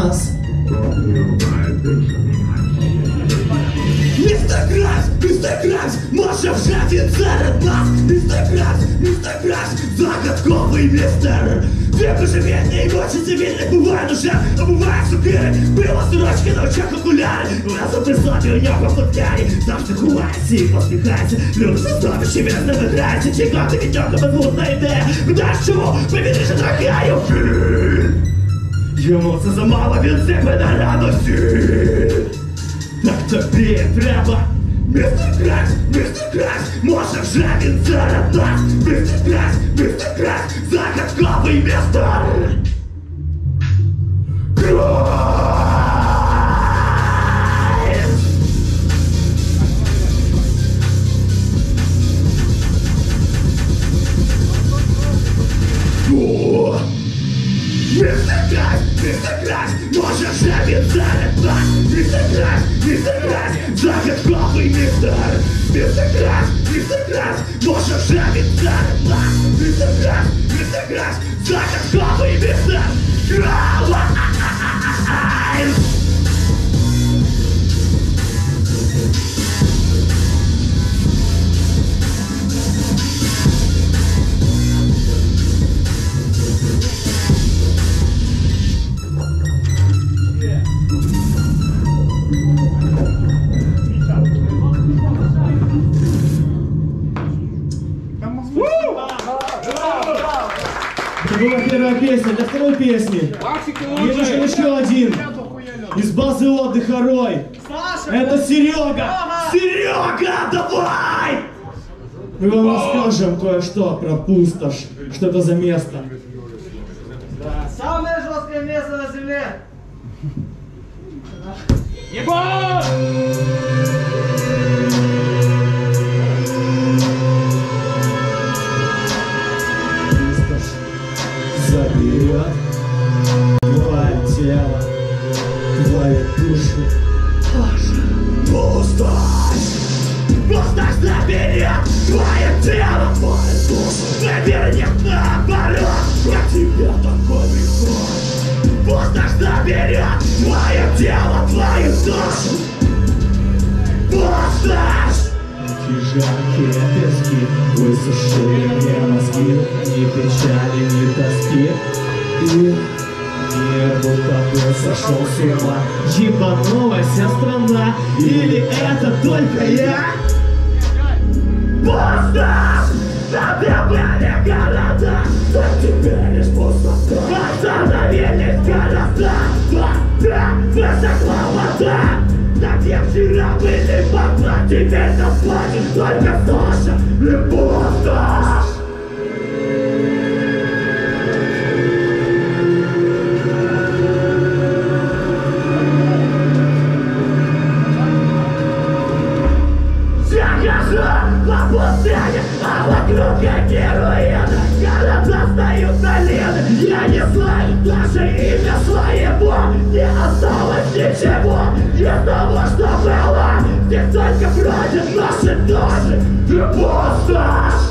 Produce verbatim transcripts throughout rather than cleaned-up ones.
нас. Мистер Кракс, Мистер Кракс, Маша вжатит заряд нас. Мистер Кракс, Мистер Кракс, загадковый мистер. Век оживения и больше цивильных бывает уже, а бывает сукири. Было сорочки на очах окуляри. Разом прислати у нього футляри. Завжди ховається і посміхається. Люди составищі він не виграється. Чекати від нього безглузда ідея. Питаєш чому? Повірніше трахаю. Йому це замало, він себе на радості. Так тобі треба. Мистер Кракс, Мистер Кракс, може вже він серед нас. Мистер Кракс, Мистер Кракс, загадковий містер. Мистер Кракс, Мистер Кракс, може вже він серед нас. Мистер Кракс, Мистер Кракс, загадковий містер. Мистер Кракс, Мистер Кракс, може вже він серед нас. Мистер Кракс, Мистер Кракс, загадковий містер. Это была первая песня. Для второй песни мне нужен еще один из базы отдыха Рой. Это Серега. Серега, давай! Мы вам расскажем кое-что про пустошь. Что это за место. Да, самое жесткое место на земле. Заберет твое тело, твою душу. Пустошь! Пустошь заберет твое тело, твою душу. Завернет наоборот, как тебе такой приход. Пустошь заберет твое тело, твою душу. Пустошь! Эти жаркие пески высушили мне мозги. Ни печали, ни тоски. И мир будто бы сошел с ума. Ебанулась вся страна. Или это только я? Пустошь! Забивали города, а теперь лишь пустота. Остановились города, вода, высохла вода. Там, где вчера были бабла, теперь там платит только Саша и пустошь. Я хожу по пустыне, а вокруг какие руины. Города встают на лины. Я не знаю даже имя своего. Не осталось ничего из того, что было. Здесь только бродят наши души и пустошь.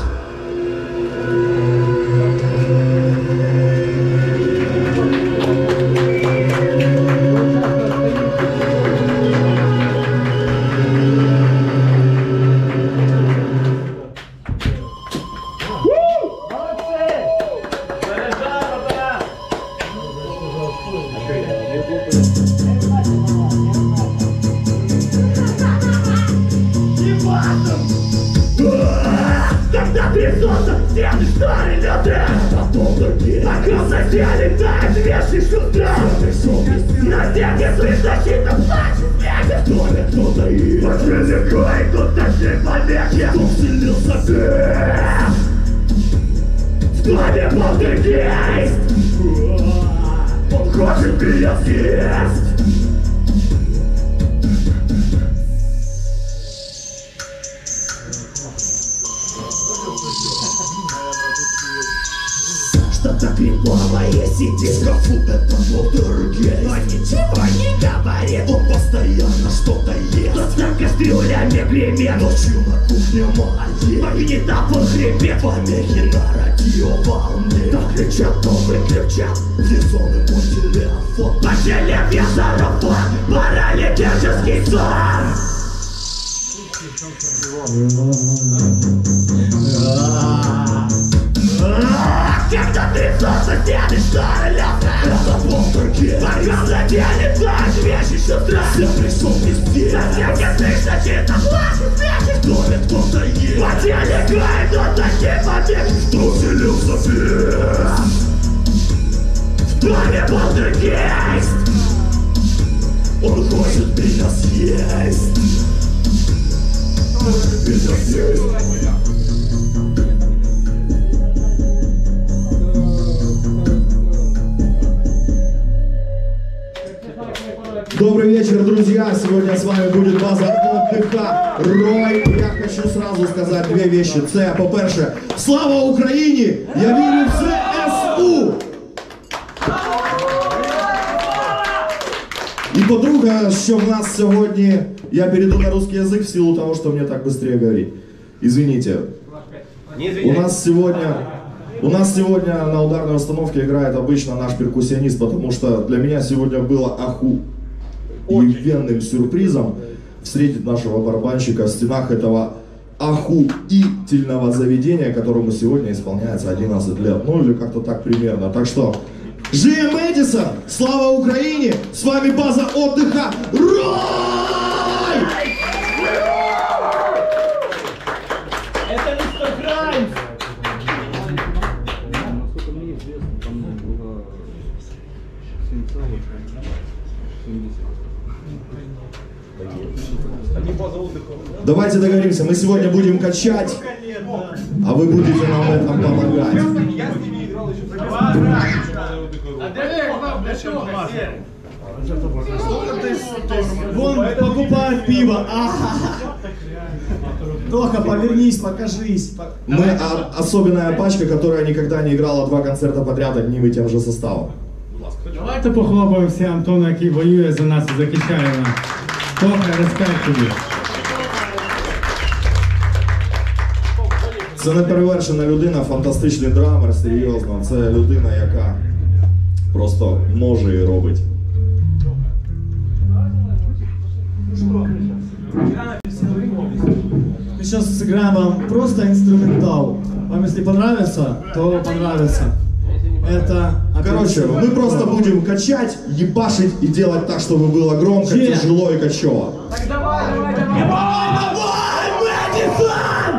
Когда трясутся стены, старые люди, потом другие. Окно соседей тает вешай шутра. На стене слышно щитом плачет снега. В доме кто-то и подвеликой, кто-то же помехи. Кто вселился ты? В доме полтергейст. Он хочет меня съесть. что-то криповое сидит. В шкафу это полтергейст, но ничего не говорит. Он постоянно что-то ест. Доставка кастрюлями гремит. Ночью на кухне моей магнитофон хрипит. Помехи на радиоволне. Так кричат, то выключат. Сезонный мой телефон. Поделив я сарафан. Паралитический сон. Когда ты солнце стены шарилялся, это полтергейст. Пока заденется, вещи еще страшно. Я пришел везде. Соседи слышно, чисто плачет, смех. В доме кто-то есть. По теле играет кто-то типа. Что вселился весь. В доме полтергейст. Он хочет меня съесть. Меня съесть. Добрый вечер, друзья! Сегодня с вами будет база отдыха Рой. Я хочу сразу сказать две вещи. Це, по-перше, слава Україні! Я вірю в ЗСУ! І по-друге, що в нас сьогодні, я перейду на русский язык в силу того, что мне так быстрее говорить. Извините. У нас сегодня... У нас сегодня на ударной установке играет обычно наш перкуссионист, потому что для меня сегодня было охуенным сюрпризом встретить нашего барабанщика в стенах этого охуительного заведения, которому сегодня исполняется одиннадцать лет, ну или как-то так примерно. Так что, джи эм Эдисон, слава Украине, с вами база отдыха Рой! Это мистер Граймс! Давайте договоримся, мы сегодня будем качать, а вы будете нам в этом помогать. Вон покупают пиво. Тоха, повернись, покажись. Мы а, особенная пачка, которая никогда не играла два концерта подряд одним и тем же составом. Давайте похлопаємо всі Антона, який воює за нас і захищає нас. Тоха, респект тобі. Це неперевершена людина, фантастичний драмер, серйозно. Це людина, яка просто може і робить. Мы сейчас сыграем вам просто инструментал. Вам если понравится, то понравится. Это... Короче, мы просто будем качать, ебашить и делать так, чтобы было громко, Че? тяжело и качево. Так давай, давай, давай! Давай, Мэдисон!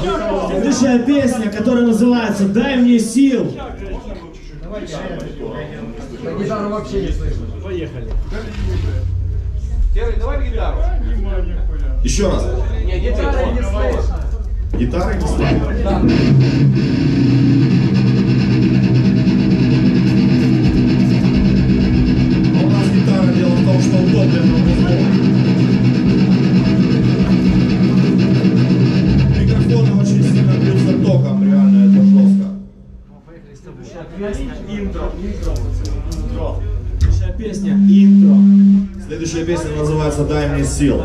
Следующая песня, которая называется «Дай мне сил». Гитару вообще не слышно. Поехали. Серый, давай гитару. Еще раз. Нет, гитары не слышно. Гитары не слышно. Да. А у нас гитара, дело в том, что утоплена в музло. Микрофоны очень сильно бьются током, реально, это жестко. Интро. Интро. Следующая песня «Интро». Следующая песня называется «Дай мне сил».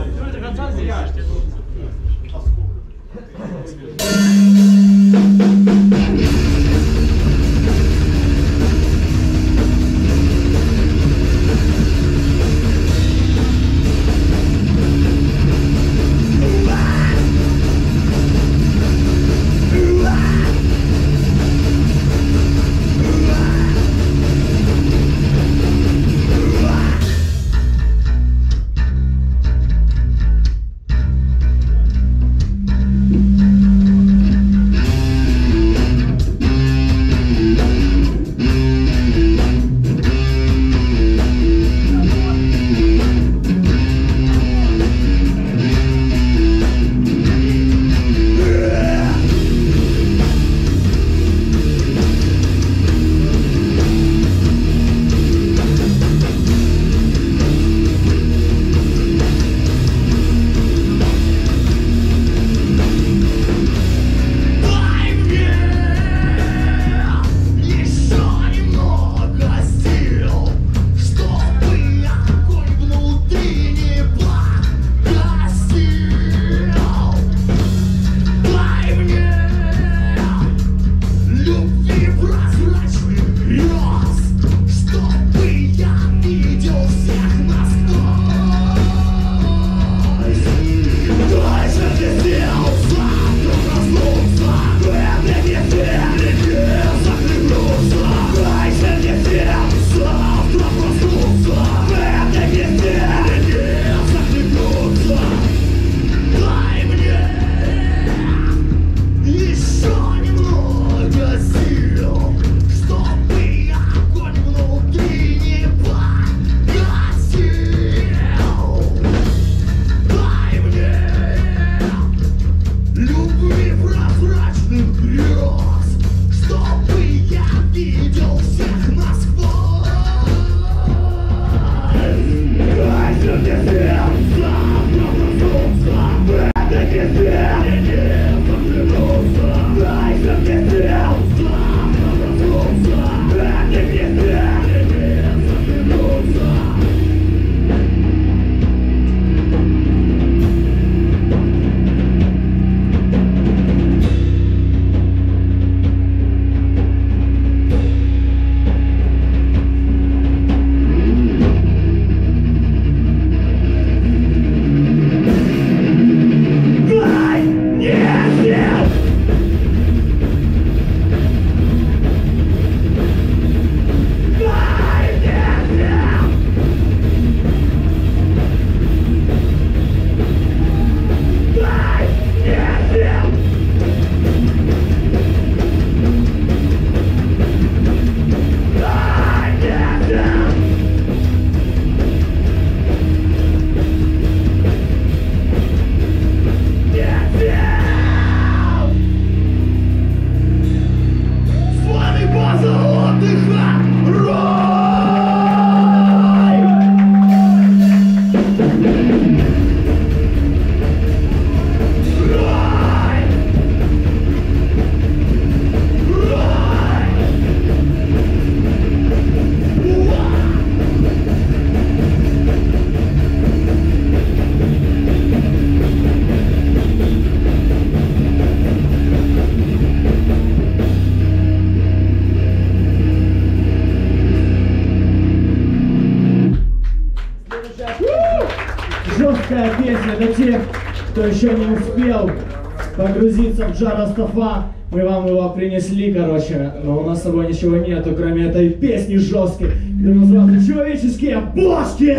Жесткая песня для тех, кто еще не успел погрузиться в Джа Растафа. Мы вам его принесли, короче, но у нас с собой ничего нету, кроме этой песни жесткой, которая называется «Человеческие бошки».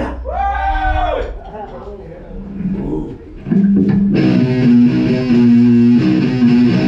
Thank you.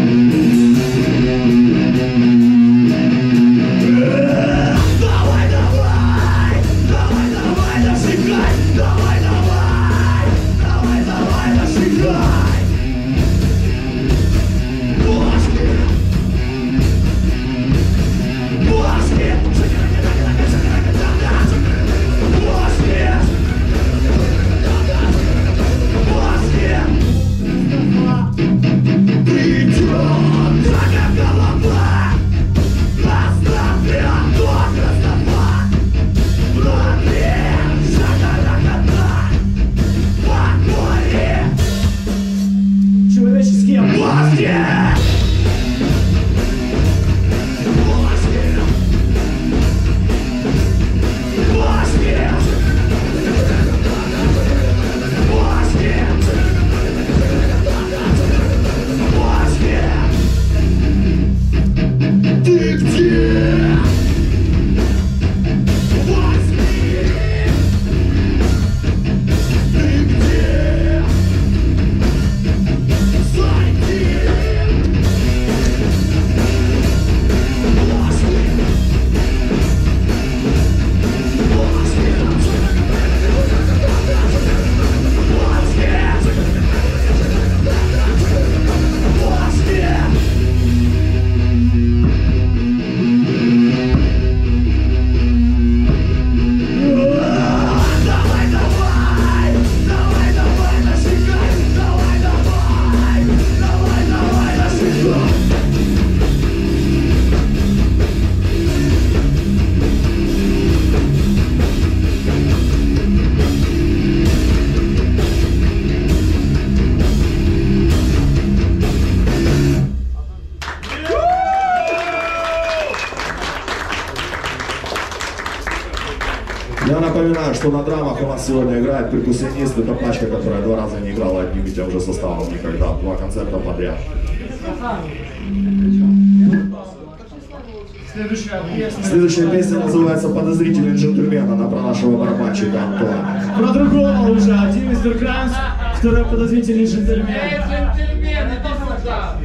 напоминаю, что на драмах у нас сегодня играет перкуссионист. Это пачка, которая два раза не играла одним и тем же составом никогда. Два концерта подряд. Следующая песня. Следующая песня называется «Подозрительный джентльмен». Она про нашего барабанщика Антона. Про другого уже. Один мистер Краймс, второй подозрительный джентльмен. Эй, джентльмен, иди сюда.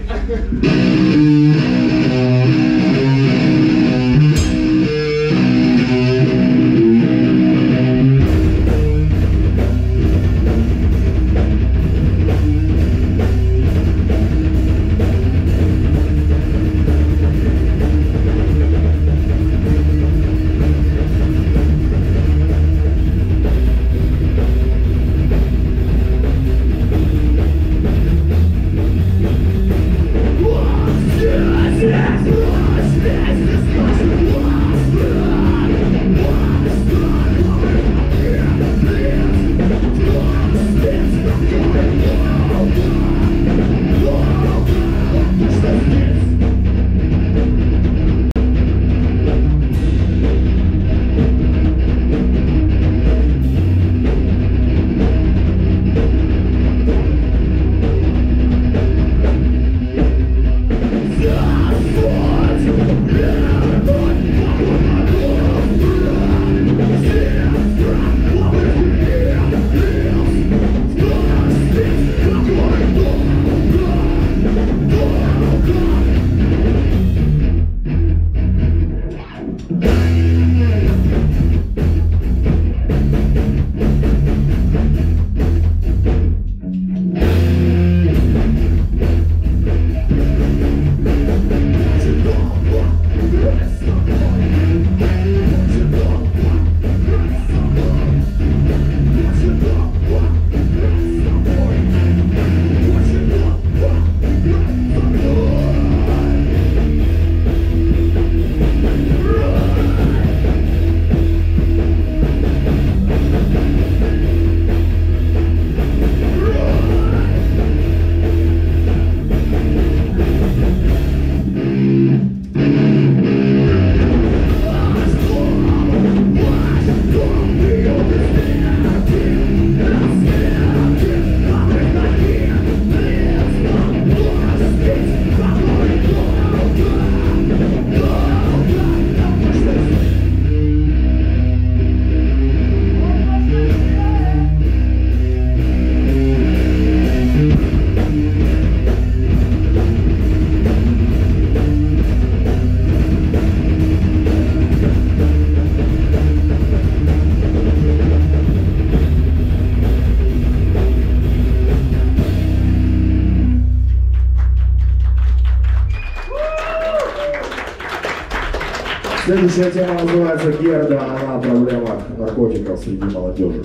Следующая тема называется «Герда». Она о проблемах наркотиков среди молодежи.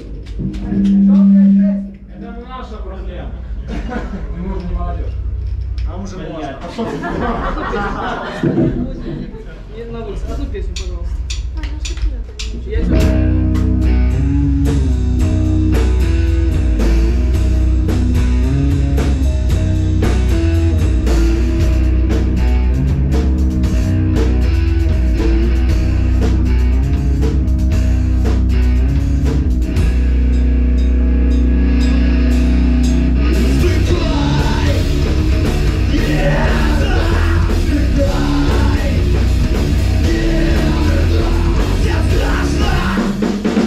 Это наша проблема. Мы уже не молодежь. А уже можно. Пошел. Одну песню, пожалуйста. Я Yeah!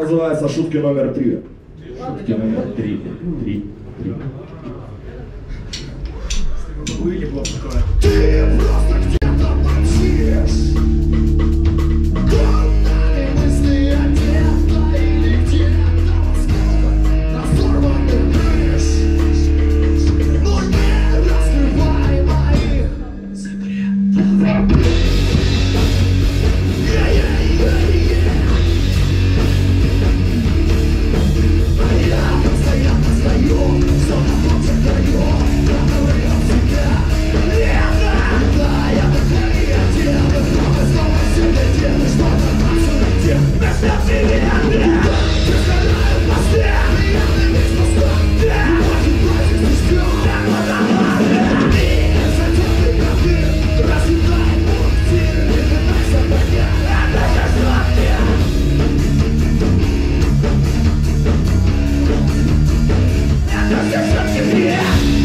называется «Шутки номер три». Шутки номер три. Три. Три. Были бы такое. Ты просто где-то молчишь. Тоннами мысли одета или где-то осколок разорванных крыш. Но не раскрывай моих секретов. Yeah-yeah-yeah-yeah. А я постоянно стою, все на том же краю. Говорил всегда. Да, я такой и один. Но снова себе делаю что-то на суете. Вместо привета. Я стараю посты. Я на весь пустот. Очень против слишком. Так подавали. И затем ты коты. Разъедай пунктир. Не пытайся понять. Это же шутки. Это же шутки.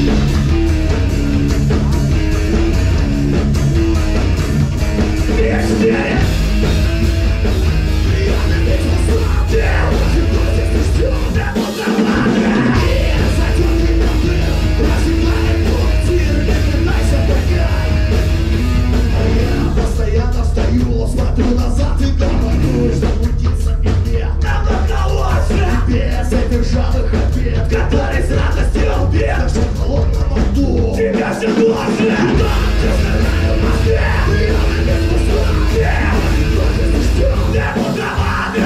Yes, yeah. Постоянно стою, смотрю назад и говорю, что мутится мне намного лучше. Без этих жадных обед, которые с радостью убьют. Даже в холодном аду тебя все лучше. Я стараю мозги, я на весь пустой. Я против слишком, не путовато.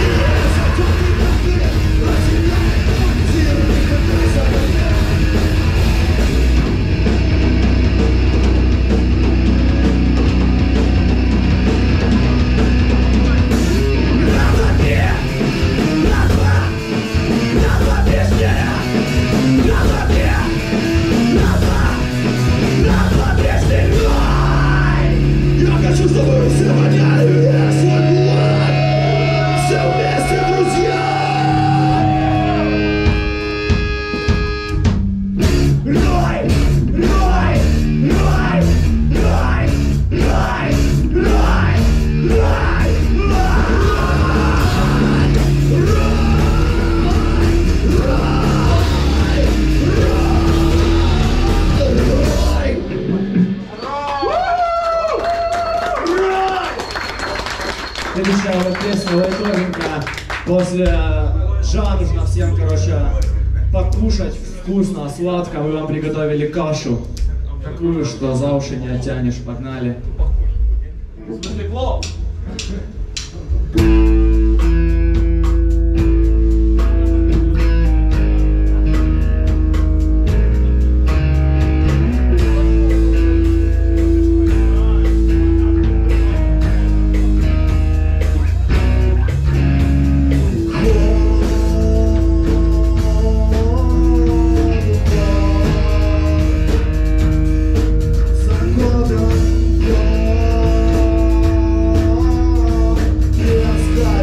Я хочу с тобой сегодня весь свой кулак. Все вместе, друзья. Рой, рой, рой, рой, рой, рой, рой, Следующая вот песня лайтовенькая. После жадных всем, короче, покушать вкусно, сладко. Мы вам приготовили кашу. Такую, что за уши не оттянешь. Погнали. Я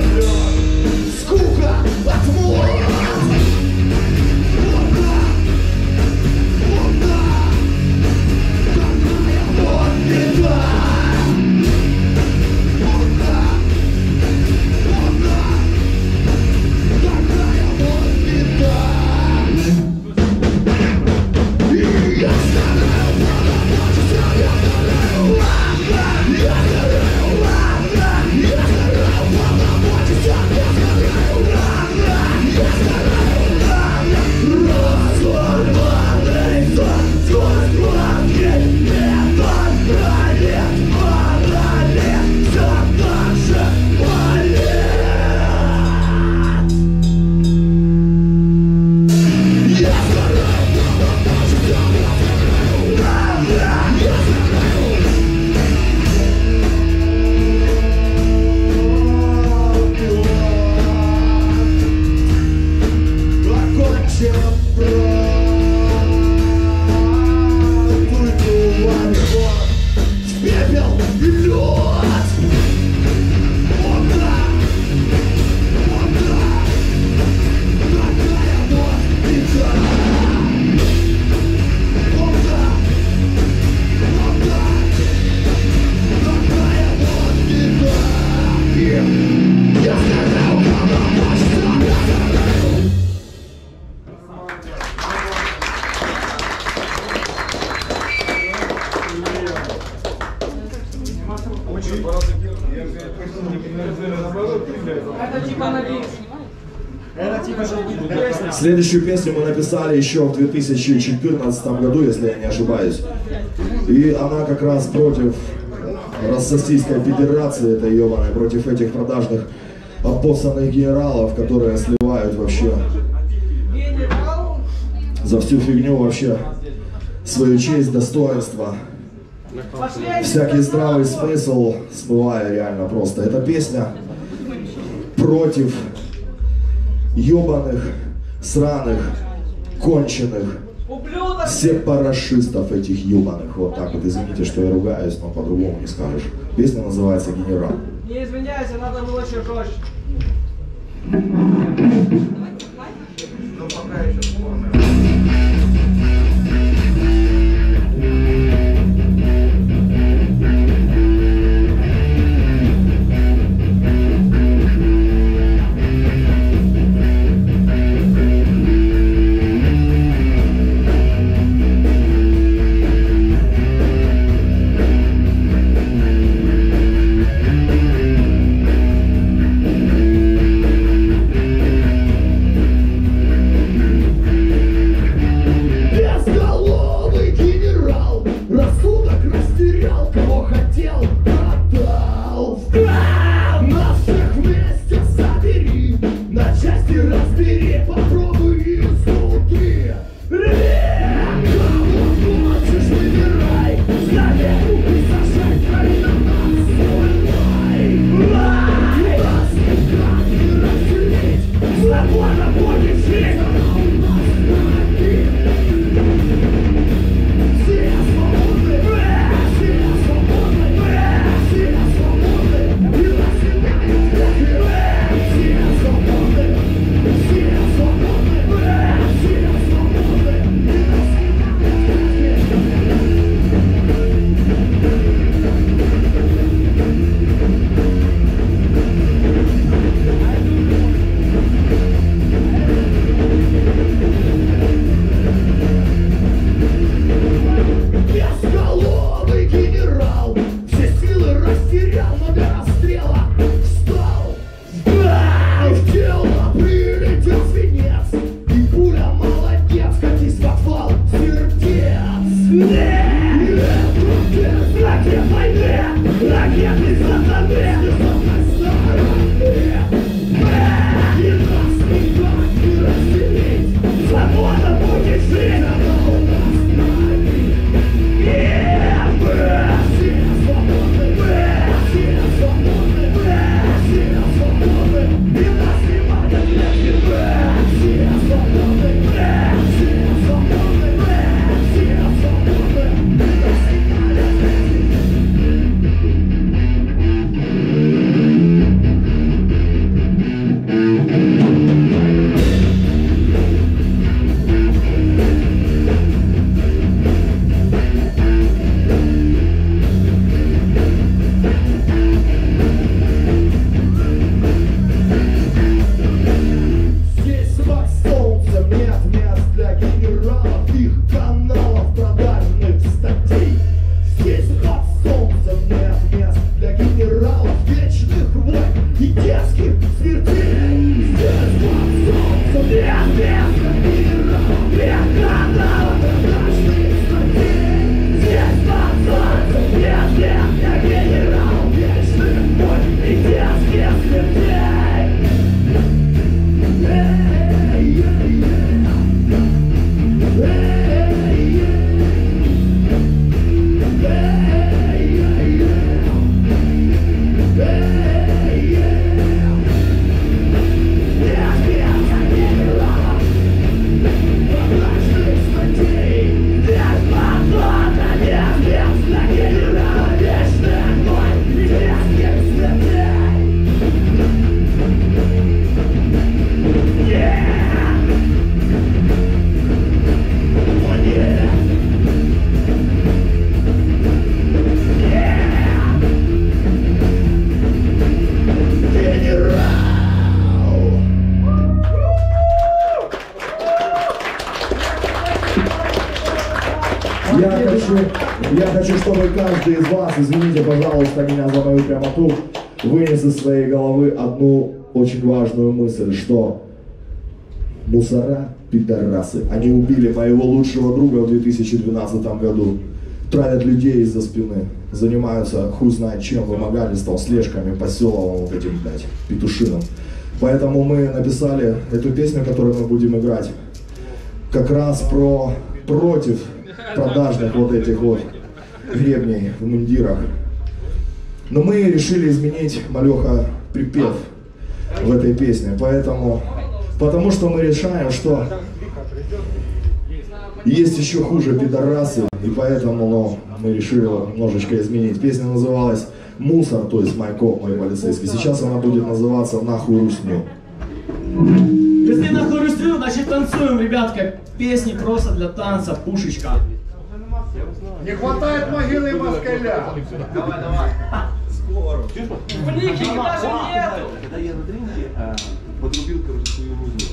Следующую песню мы написали еще в две тысячи четырнадцатом году, если я не ошибаюсь. И она как раз против Российской Федерации, это ебаная, против этих продажных обоссанных генералов, которые сливают вообще за всю фигню вообще свою честь, достоинство, всякий здравый смысл, смывая реально просто. Эта песня против ебаных, сраных, конченых сепарашистов этих ебаных. Вот так вот, извините, что я ругаюсь, но по-другому не скажешь. Песня называется «Генерал». Не извиняйся, надо было еще жестче. Ну пока еще сложно. Я хочу, я хочу, чтобы каждый из вас, извините, пожалуйста, меня за мою прямоту, вынес из своей головы одну очень важную мысль, что Мусора, пидорасы. Они убили моего лучшего друга в две тысячи двенадцатом году. Травят людей из-за спины. Занимаются хуй знает чем, вымогательством, слежками по селам вот этим, блядь, петушиным. Поэтому мы написали эту песню, которую мы будем играть, как раз про против продажных вот этих вот гребней в мундирах. Но мы решили изменить, малеха, припев в этой песне, поэтому, потому что мы решаем, что есть еще хуже пидорасы, и поэтому ну, мы решили немножечко изменить. Песня называлась «Мусор», то есть «Мой коп, мой полицейский». Сейчас она будет называться «Нахуй русню». Если нахуй русню, значит танцуем, ребятка. Песни просто для танца, пушечка. Не хватает могилы москаля. Давай, давай. Блин, их даже нету. Когда я на тренинге подрубил, короче, свою музыку.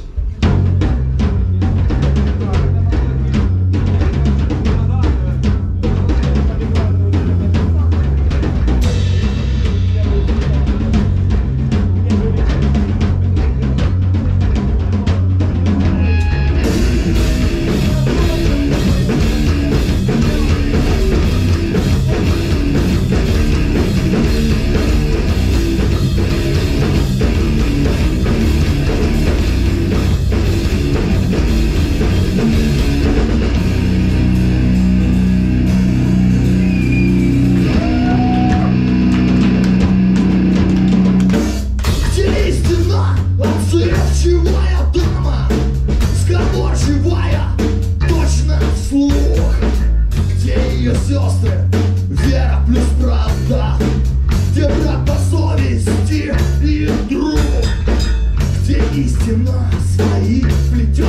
Истина своих плетет.